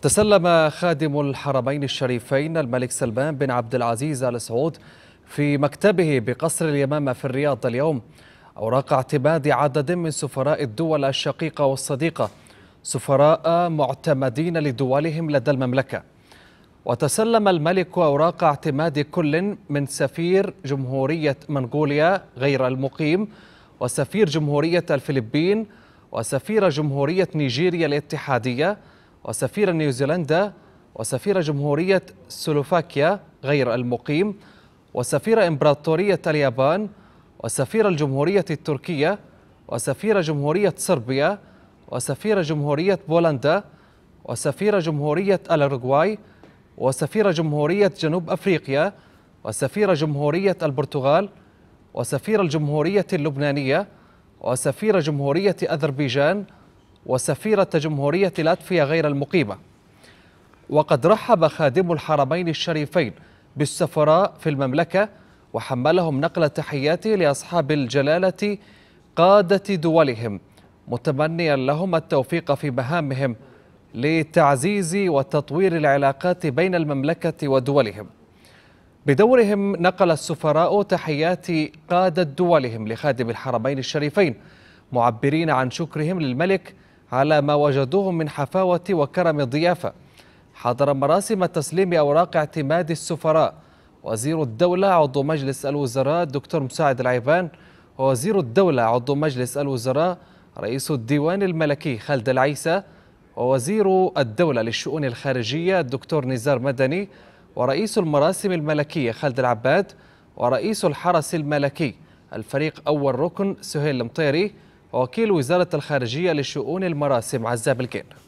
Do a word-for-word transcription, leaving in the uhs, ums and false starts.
تسلم خادم الحرمين الشريفين الملك سلمان بن عبد العزيز آل سعود في مكتبه بقصر اليمامة في الرياض اليوم أوراق اعتماد عدد من سفراء الدول الشقيقة والصديقة، سفراء معتمدين لدولهم لدى المملكة. وتسلم الملك أوراق اعتماد كل من سفير جمهورية منغوليا غير المقيم، وسفير جمهورية الفلبين، وسفير جمهورية نيجيريا الاتحادية، وسفير نيوزيلندا، وسفير جمهورية سلوفاكيا غير المقيم، وسفير إمبراطورية اليابان، وسفير الجمهورية التركية، وسفير جمهورية صربيا، وسفير جمهورية بولندا، وسفير جمهورية الأوروغواي، وسفير جمهورية جنوب أفريقيا، وسفير جمهورية البرتغال، وسفير الجمهورية اللبنانية، وسفير جمهورية أذربيجان، وسفيرة جمهورية لاتفيا غير المقيمة. وقد رحب خادم الحرمين الشريفين بالسفراء في المملكة وحملهم نقل تحياته لأصحاب الجلالة قادة دولهم، متمنيا لهم التوفيق في مهامهم لتعزيز وتطوير العلاقات بين المملكة ودولهم. بدورهم نقل السفراء تحيات قادة دولهم لخادم الحرمين الشريفين، معبرين عن شكرهم للملك على ما وجدوه من حفاوة وكرم الضيافة. حضر مراسم تسليم أوراق اعتماد السفراء وزير الدولة عضو مجلس الوزراء الدكتور مساعد العيبان، ووزير الدولة عضو مجلس الوزراء رئيس الديوان الملكي خالد العيسى، ووزير الدولة للشؤون الخارجية الدكتور نزار مدني، ورئيس المراسم الملكية خالد العباد، ورئيس الحرس الملكي الفريق أول ركن سهيل المطيري، ووكيل وزارة الخارجية لشؤون المراسم عزاب الكين.